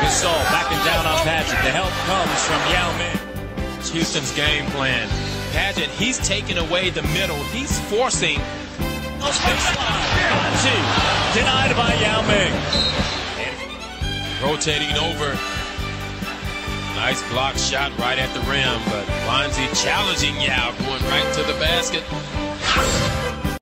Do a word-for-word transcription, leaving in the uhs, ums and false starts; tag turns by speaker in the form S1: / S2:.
S1: Gasol backing down on Paget. The help comes from Yao Ming.
S2: It's Houston's game plan. Paget, he's taking away the middle. He's forcing.
S1: Bonzi denied by Yao Ming.
S2: Rotating over. Nice block shot right at the rim, but Bonzi challenging Yao, going right to the basket.